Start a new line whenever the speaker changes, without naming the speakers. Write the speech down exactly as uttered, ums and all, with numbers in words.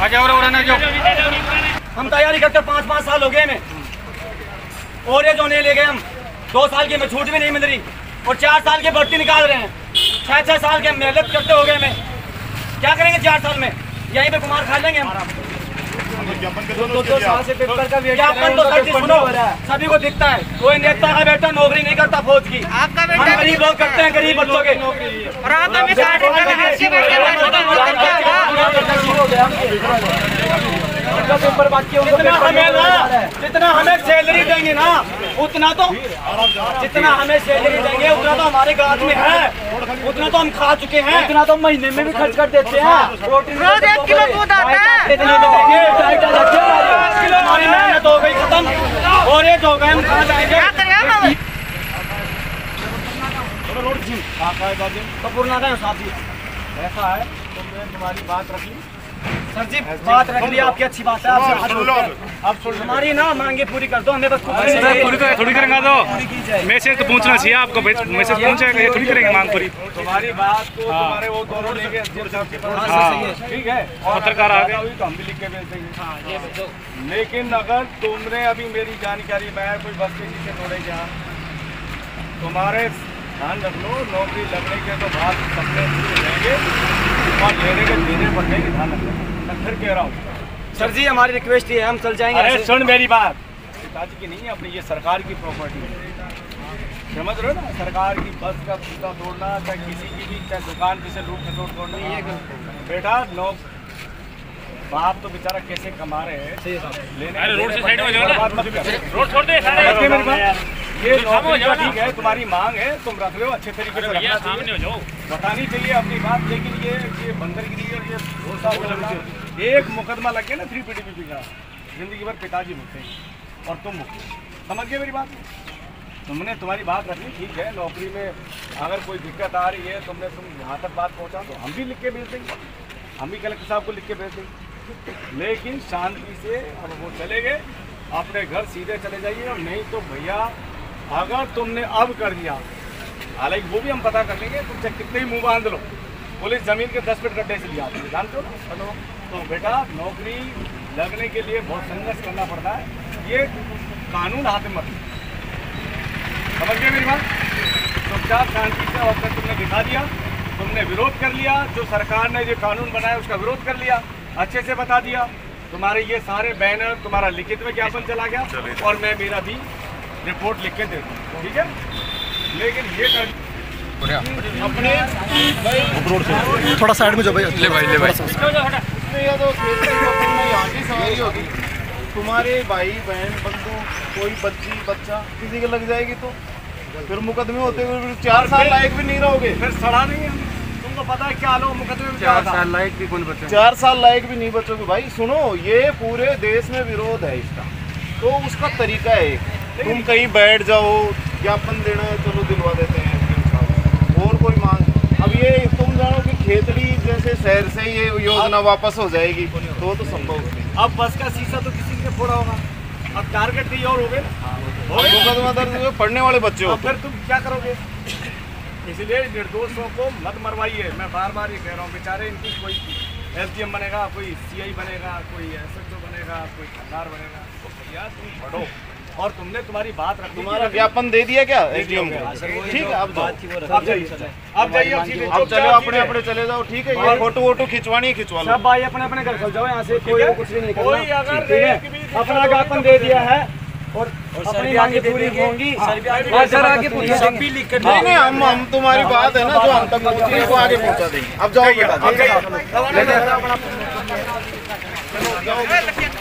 हम तैयारी करते पाँच पाँच साल हो गए हमें, और ये जो नहीं ले गए हम दो साल की हमें छूट भी नहीं मिल रही, और चार साल के भर्ती निकाल रहे हैं। छः छः साल के मेहनत करते हो गए हमें, क्या करेंगे चार साल में? यहीं पे कुमार खा लेंगे हम। दो दो साल से पेपर का विज्ञापन तो सर सुनो सभी को दिखता है। कोई नेता का बेटा नौकरी नहीं करता फौज की, हम गरीब लोग करते हैं, गरीब बच्चों के। पेपर बाकी जितना हमें ना जितना हमें सैलरी देंगे ना उतना तो जितना हमें सैलरी देंगे उतना तो हमारे गांव में है, उतना तो हम खा चुके हैं, उतना तो महीने में भी खर्च कर देते हैं। रोज एक किलो दूध आता है, हमारी मेहनत हो गई खत्म, और ये जो गए हम कहाँ जाएंगे? कपूर ना गए साथी, ऐसा है तुमने तुम्हारी बात रख ली सर जी, बात रख ली आपकी, अच्छी बात है। आप हमारी ना मांगे पूरी कर दो, हमें बस
पूरी तो थोड़ी करेंगे दो मैसेज तो पहुंचना चाहिए आपको, मैसेज पहुंचेगा, ये थोड़ी करेंगे मांग पूरी।
तुम्हारी बात को तुम्हारे वो दोनों लेके ठीक है,
पत्रकार आ गए
तो हम भी लिख के भेज देंगे। लेकिन अगर तुमने अभी मेरी जानकारी में कोई बस के नीचे तोड़े गया, तुम्हारे ध्यान रख लो, नौकरी लगने के तो बाद सपने रहेंगे और लेने के देने पड़ने के ध्यान रखना। मैं फिर कह रहा हूँ सर जी, हमारी रिक्वेस्ट ये है, हम चल जाएंगे।
अरे सुन मेरी बात,
पिताजी की नहीं है अपनी, ये सरकार की प्रॉपर्टी है, समझ रहे हो ना? सरकार की बस का फूटा तोड़ना, चाहे किसी की भी, चाहे दुकान की से लूट खसोट तोड़नी है बेटा। नौ बाप तो बेचारा कैसे कमा रहे हैं, लेने रोड से साइड हो जाओ ना, रोड छोड़ दे सारे। ये ठीक है, तुम्हारी मांग है, तुम रख लो अच्छे तरीके से, रखना चाहिए, बतानी चाहिए अपनी बात। लेकिन ये ये बंदरगिरी और ये भरोसा, एक मुकदमा लग गया ना थ्री पीडीपी का, जिंदगी भर पिताजी भुगते हैं और तुम भुगते, समझ गए मेरी बात? तुमने तुम्हारी बात रखनी ठीक है, नौकरी में अगर कोई दिक्कत आ रही है, तुमने तुम यहाँ तक बात पहुँचा तो हम भी लिख के भेज देंगे, हम भी कलेक्टर साहब को लिख के भेज देंगे। लेकिन शांति से अब वो चले गए, अपने घर सीधे चले जाइए, और नहीं तो भैया अगर तुमने अब कर दिया, हालांकि वो भी हम पता कर लेंगे, तुम चाहे कितने ही मुँह बांध लो, पुलिस जमीन के दस फीट गड्ढे से लिया, जानते हो ना? तो बेटा नौकरी लगने के लिए बहुत संघर्ष करना पड़ता है, ये कानून हाथ में मत, समझ गए मेरी बात? चुपचाप शांति से, और तुमने दिखा दिया, तुमने विरोध कर लिया, जो सरकार ने जो कानून बनाया उसका विरोध कर लिया, अच्छे से बता दिया, तुम्हारे ये सारे बैनर, तुम्हारा लिखित में ज्ञापन चला गया, और मैं मेरा भी रिपोर्ट लिख के दे दूँ, ठीक है? लेकिन ये कर अपने भाई
थोड़ा साइड में जाओ भाई, ले भाई ले भाई
या तो यहाँ की सवारी होगी, तुम्हारे भाई बहन बंधु कोई बच्ची बच्चा किसी के लग जाएगी तो फिर मुकदमे होते हुए चार साल लायक भी नहीं रहोगे,
फिर सड़ा नहीं है। तुमको पता है क्या लो मुकदमे में
चार साल लायक भी कौन बचे, चार साल लायक भी नहीं बचोगे भाई। सुनो, ये पूरे देश में विरोध है इसका, तो उसका तरीका है, तुम कहीं बैठ जाओ, ज्ञापन देना है चलो दिलवा देते हैं, और कोई मांग। अब ये तुम जानो कि खेतड़ी जैसे शहर से ये योजना वापस हो जाएगी तो तो संभव नहीं।
अब बस का शीशा तो किसी ने फोड़ा होगा, अब टारगेट कहीं और हो गए,
मुकदमा दर्ज हुए, पढ़ने वाले बच्चे हो,
फिर तुम क्या करोगे? इसलिए निर्दोषों को मत मरवाइए, मैं बार बार ये कह रहा हूँ। बेचारे इनकी कोई एसडीएम बनेगा, कोई सीआई बनेगा, कोई एसएचओ बनेगा, कोई थानेदार बनेगा, तो भैया तुम पढ़ो, और तुमने तुम्हारी बात रख,
तुम्हारा ज्ञापन दे दिया क्या एसडीएम को? ठीक है, अब
आप जाइए, आप जाइए,
अब चलो अपने अपने चले जाओ, ठीक है? ये फोटो वोटो खिंचवानी है, खिंचवा लो
सब भाई अपने अपने घर चल जाओ, यहाँ से कोई कुछ भी नहीं करना, अपना ज्ञापन दे दिया है और अपनी मांगे पूरी होंगी।
नहीं नहीं, हम हम तुम्हारी बात है ना जो हम तक पहुँची है वो आगे पहुँचा देंगे। अब जाओ बेटा,